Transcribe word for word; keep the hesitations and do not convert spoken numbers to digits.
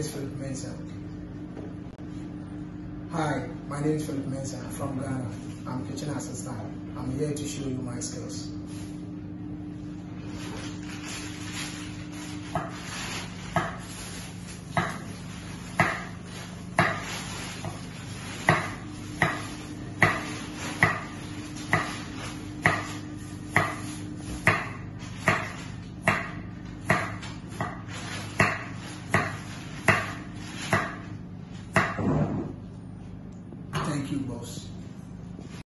is Philip Mensah. Hi, my name is Philip Mensah from Ghana. I'm kitchen assistant. I'm here to show you my skills.